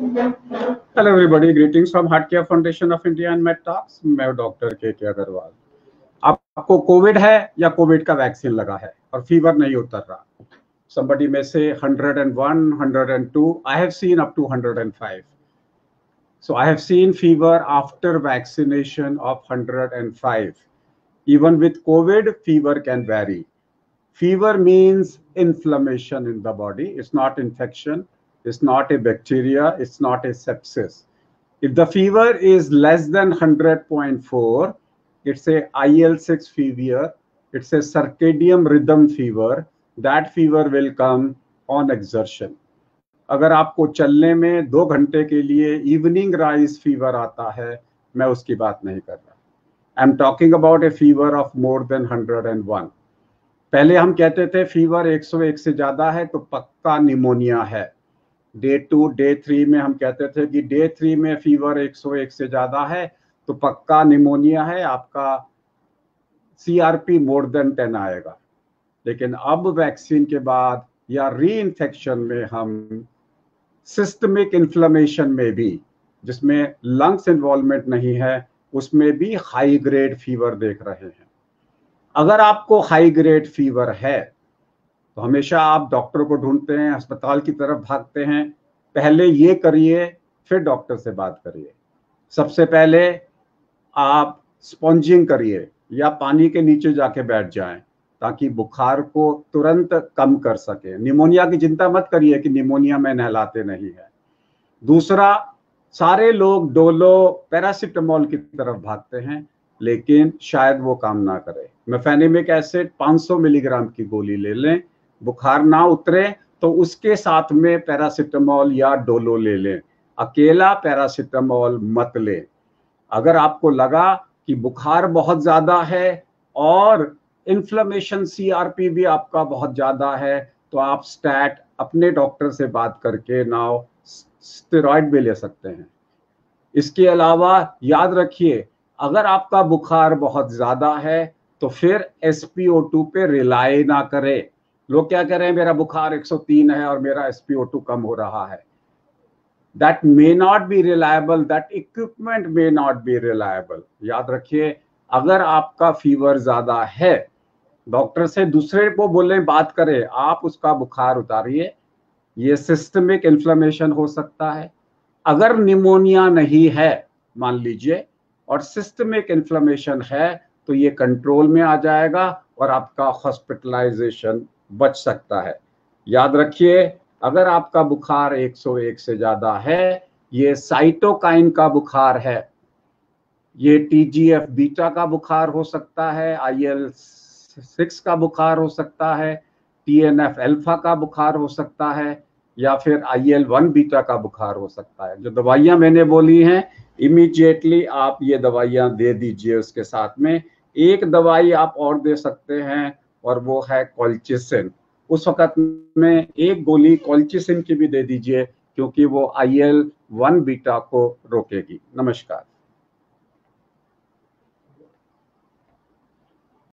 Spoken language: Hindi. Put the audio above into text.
Hello everybody, greetings from Heart Care Foundation of India and Med Talks. मैं डॉक्टर के अग्रवाल। आपको कोविड है या कोविड का वैक्सीन लगा है और फीवर नहीं उतर रहा? somebody may say 101, 102. I have seen up to 105. So I have seen fever after vaccination of 105. Even with COVID, fever can vary. Fever means inflammation in the body. It's not infection. It's not a bacteria. It's not a sepsis. If the fever is less than 100.4, it's a IL-6 fever. It's a circadian rhythm fever. That fever will come on exertion. अगर आपको चलने में 2 घंटे के लिए इवनिंग राइज फीवर आता है, मैं उसकी बात नहीं कर रहा। I am talking about a fever of more than 101। पहले हम कहते थे फीवर 101 से ज्यादा है तो पक्का निमोनिया है। डे 2, डे 3 में हम कहते थे कि डे 3 में फीवर 101 से ज्यादा है तो पक्का निमोनिया है, आपका CRP मोर देन 10 आएगा। लेकिन अब वैक्सीन के बाद या री इन्फेक्शन में हम सिस्टमिक इन्फ्लेमेशन में भी, जिसमें लंग्स इन्वॉल्वमेंट नहीं है, उसमें भी हाई ग्रेड फीवर देख रहे हैं। अगर आपको हाई ग्रेड फीवर है तो हमेशा आप डॉक्टर को ढूंढते हैं, अस्पताल की तरफ भागते हैं। पहले ये करिए, फिर डॉक्टर से बात करिए। सबसे पहले आप स्पॉन्जिंग करिए या पानी के नीचे जाके बैठ जाएं ताकि बुखार को तुरंत कम कर सके। निमोनिया की चिंता मत करिए कि निमोनिया में नहलाते नहीं है। दूसरा, सारे लोग डोलो पैरासिटामोल की तरफ भागते हैं, लेकिन शायद वो काम ना करे। मेफेनेमिक एसिड 500 मिलीग्राम की गोली ले लें, बुखार ना उतरे तो उसके साथ में पैरासिटामोल या डोलो ले लें, अकेला पैरासिटामोल मत लें। अगर आपको लगा कि बुखार बहुत ज्यादा है और इन्फ्लेमेशन CRP भी आपका बहुत ज्यादा है तो आप स्टैट अपने डॉक्टर से बात करके नाउ स्टेरॉइड भी ले सकते हैं। इसके अलावा याद रखिए, अगर आपका बुखार बहुत ज्यादा है तो फिर SpO2 पे रिलाई ना करें। लोग क्या कह रहे हैं, मेरा बुखार 103 है और मेरा SpO2 कम हो रहा है। That may not be reliable, that equipment may not be reliable. याद रखिए, अगर आपका फीवर ज्यादा है, डॉक्टर से दूसरे को बोले बात करें, आप उसका बुखार उतारिए। ये सिस्टमिक इन्फ्लेमेशन हो सकता है। अगर निमोनिया नहीं है मान लीजिए और सिस्टमिक इन्फ्लेमेशन है तो ये कंट्रोल में आ जाएगा और आपका हॉस्पिटलाइजेशन बच सकता है। याद रखिए, अगर आपका बुखार 101 से ज्यादा है, ये साइटोकाइन का बुखार है, ये TGF बीटा का बुखार हो सकता है, IL-6 का बुखार हो सकता है, TNF अल्फा का बुखार हो सकता है, या फिर IL-1 बीटा का बुखार हो सकता है। जो दवाइयां मैंने बोली हैं, इमीडिएटली आप ये दवाइयां दे दीजिए। उसके साथ में एक दवाई आप और दे सकते हैं और वो है कॉल्चिसिन। उस वक्त में एक गोली कॉल्चिसिन की भी दे दीजिए क्योंकि वो IL-1 बीटा को रोकेगी। नमस्कार।